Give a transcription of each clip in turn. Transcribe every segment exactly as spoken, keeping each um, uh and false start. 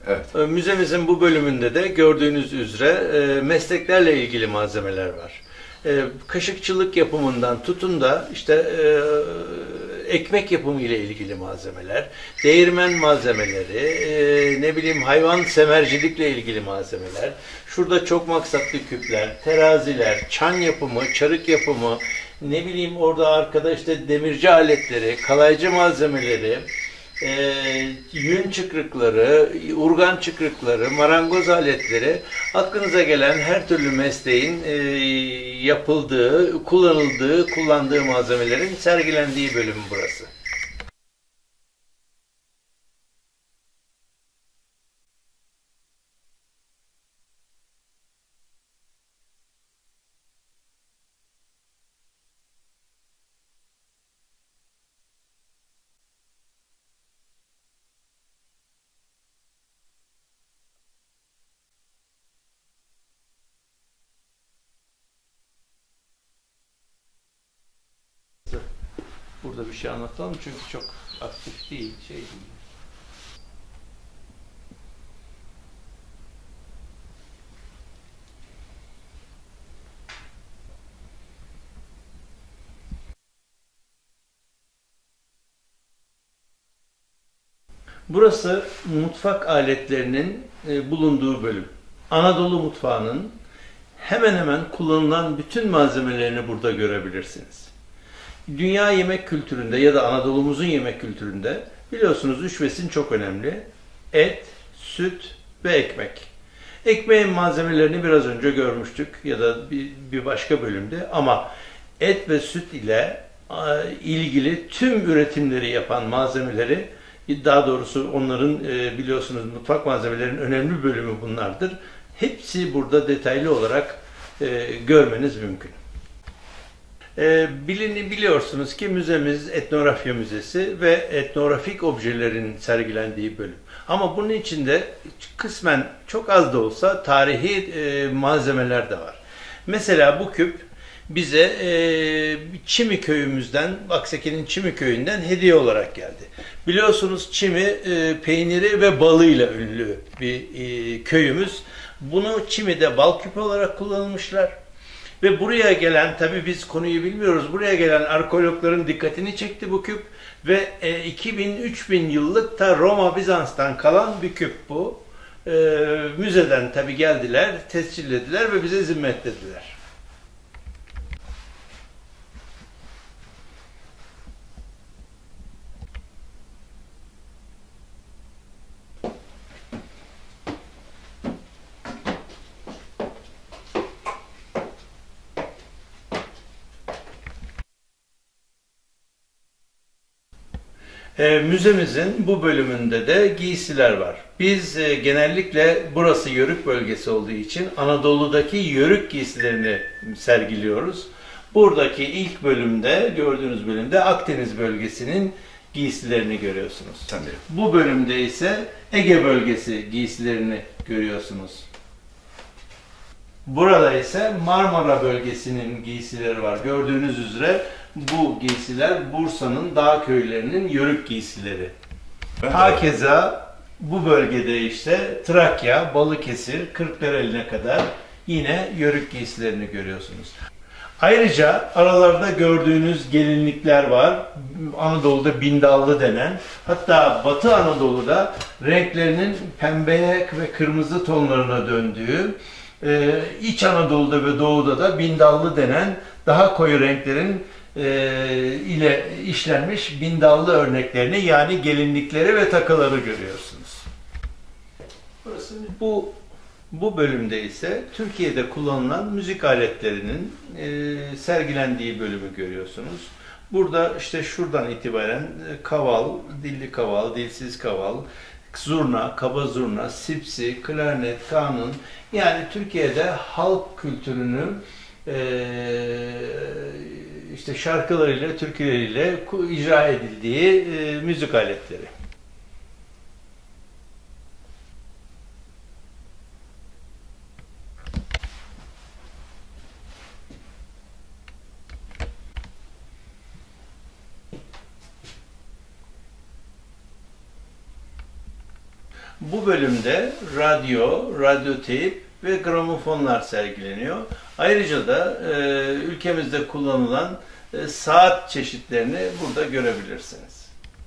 Evet. Müzemizin bu bölümünde de gördüğünüz üzere mesleklerle ilgili malzemeler var. Kaşıkçılık yapımından tutun da işte ekmek yapımı ile ilgili malzemeler, değirmen malzemeleri, ne bileyim hayvan semercilikle ilgili malzemeler, şurada çok maksatlı küpler, teraziler, çan yapımı, çarık yapımı, ne bileyim orada arkada işte demirci aletleri, kalaycı malzemeleri, e, yün çıkrıkları, urgan çıkrıkları, marangoz aletleri, aklınıza gelen her türlü mesleğin e, yapıldığı, kullanıldığı, kullandığı malzemelerin sergilendiği bölüm burası. Burada bir şey anlatalım çünkü çok aktif değil, şey değil. Burası mutfak aletlerinin e, bulunduğu bölüm. Anadolu mutfağının hemen hemen kullanılan bütün malzemelerini burada görebilirsiniz. Dünya yemek kültüründe ya da Anadolu'muzun yemek kültüründe biliyorsunuz üç besin çok önemli. Et, süt ve ekmek. Ekmeğin malzemelerini biraz önce görmüştük ya da bir, bir başka bölümde ama et ve süt ile ilgili tüm üretimleri yapan malzemeleri, daha doğrusu onların biliyorsunuz mutfak malzemelerinin önemli bölümü bunlardır. Hepsi burada detaylı olarak görmeniz mümkün. Bilini biliyorsunuz ki müzemiz etnografya müzesi ve etnografik objelerin sergilendiği bölüm. Ama bunun içinde kısmen çok az da olsa tarihi malzemeler de var. Mesela bu küp bize Çimi köyümüzden, Akseki'nin Çimi köyünden hediye olarak geldi. Biliyorsunuz Çimi peyniri ve balıyla ünlü bir köyümüz. Bunu Çimi'de bal küpü olarak kullanmışlar. Ve buraya gelen, tabii biz konuyu bilmiyoruz, buraya gelen arkeologların dikkatini çekti bu küp. Ve iki bin üç bin yıllık ta Roma Bizans'tan kalan bir küp bu. E, müzeden tabii geldiler, tescillediler ve bize zimmetlediler. E, müzemizin bu bölümünde de giysiler var. Biz e, genellikle burası Yörük bölgesi olduğu için Anadolu'daki Yörük giysilerini sergiliyoruz. Buradaki ilk bölümde, gördüğünüz bölümde Akdeniz bölgesinin giysilerini görüyorsunuz. Tabii. Bu bölümde ise Ege bölgesi giysilerini görüyorsunuz. Burada ise Marmara bölgesinin giysileri var. Gördüğünüz üzere bu giysiler Bursa'nın dağ köylerinin Yörük giysileri. Hakeza bu bölgede işte Trakya, Balıkesir, Kırklareli'ne kadar yine Yörük giysilerini görüyorsunuz. Ayrıca aralarda gördüğünüz gelinlikler var. Anadolu'da bindallı denen, hatta Batı Anadolu'da renklerinin pembeye ve kırmızı tonlarına döndüğü, Ee, İç Anadolu'da ve Doğu'da da bindallı denen daha koyu renklerin e, ile işlenmiş bindallı örneklerini, yani gelinlikleri ve takıları görüyorsunuz. Burası, bu bu bölümde ise Türkiye'de kullanılan müzik aletlerinin e, sergilendiği bölümü görüyorsunuz. Burada işte şuradan itibaren kaval, dilli kaval, dilsiz kaval, zurna, kaba zurna, sipsi, klarnet, kanun, yani Türkiye'de halk kültürünün e, işte şarkılarıyla, türküleriyle icra edildiği e, müzik aletleri. Bu bölümde radyo, radyo teyp ve gramofonlar sergileniyor. Ayrıca da e, ülkemizde kullanılan e, saat çeşitlerini burada görebilirsiniz.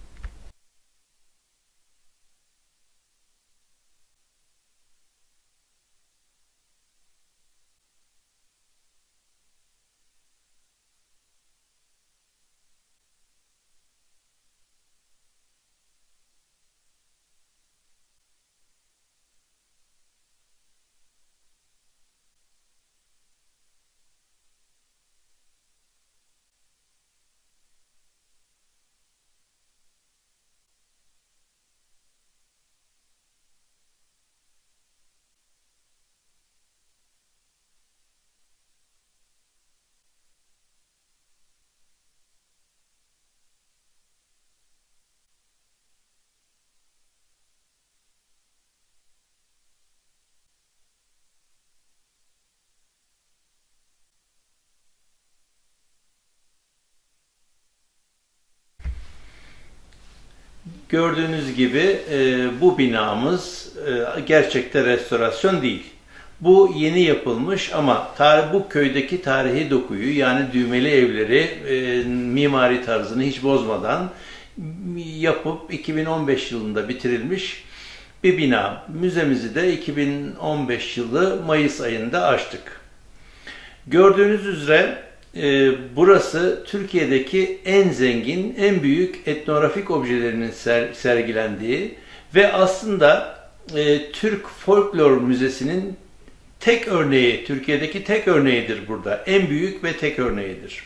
Gördüğünüz gibi e, bu binamız e, gerçekte restorasyon değil. Bu yeni yapılmış ama tarih, bu köydeki tarihi dokuyu, yani düğmeli evleri e, mimari tarzını hiç bozmadan yapıp iki bin on beş yılında bitirilmiş bir bina. Müzemizi de iki bin on beş yılı Mayıs ayında açtık. Gördüğünüz üzere e, burası Türkiye'deki en zengin, en büyük etnografik objelerinin ser, sergilendiği ve aslında e, Türk Folklor Müzesi'nin tek örneği, Türkiye'deki tek örneğidir burada. En büyük ve tek örneğidir.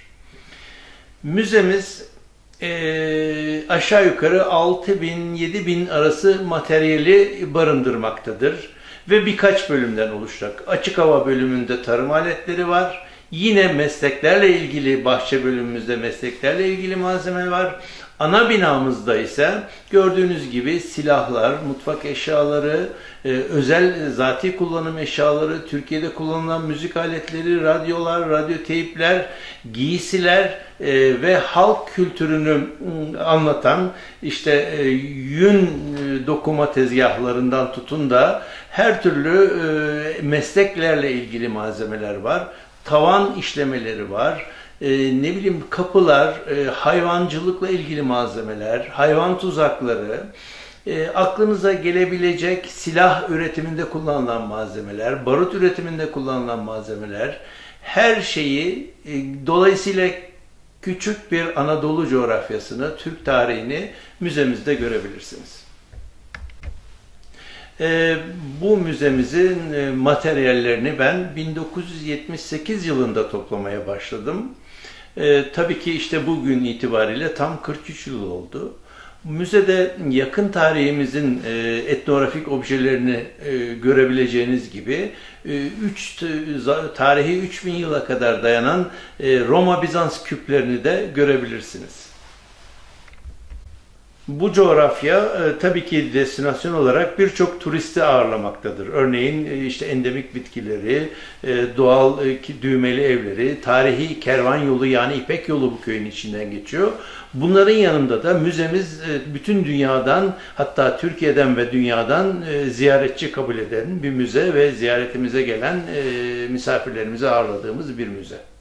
Müzemiz e, aşağı yukarı altı bin yedi bin arası materyali barındırmaktadır ve birkaç bölümden oluşacak. Açık hava bölümünde tarım aletleri var. Yine mesleklerle ilgili, bahçe bölümümüzde mesleklerle ilgili malzeme var. Ana binamızda ise gördüğünüz gibi silahlar, mutfak eşyaları, e, özel zati kullanım eşyaları, Türkiye'de kullanılan müzik aletleri, radyolar, radyo teypler, giysiler e, ve halk kültürünü anlatan işte e, yün e, dokuma tezgahlarından tutun da her türlü e, mesleklerle ilgili malzemeler var. Tavan işlemeleri var. Ee, ne bileyim kapılar, e, hayvancılıkla ilgili malzemeler, hayvan tuzakları, e, aklınıza gelebilecek silah üretiminde kullanılan malzemeler, barut üretiminde kullanılan malzemeler, her şeyi e, dolayısıyla küçük bir Anadolu coğrafyasını, Türk tarihini müzemizde görebilirsiniz. E, bu müzemizin e, materyallerini ben bin dokuz yüz yetmiş sekiz yılında toplamaya başladım. E, tabii ki işte bugün itibariyle tam kırk üç yıl oldu. Müzede yakın tarihimizin e, etnografik objelerini e, görebileceğiniz gibi e, üç, tarihi üç bin yıla kadar dayanan e, Roma-Bizans küplerini de görebilirsiniz. Bu coğrafya e, tabii ki destinasyon olarak birçok turisti ağırlamaktadır. Örneğin e, işte endemik bitkileri, e, doğal e, düğmeli evleri, tarihi kervan yolu yani İpek yolu bu köyün içinden geçiyor. Bunların yanında da müzemiz e, bütün dünyadan, hatta Türkiye'den ve dünyadan e, ziyaretçi kabul eden bir müze ve ziyaretimize gelen e, misafirlerimizi ağırladığımız bir müze.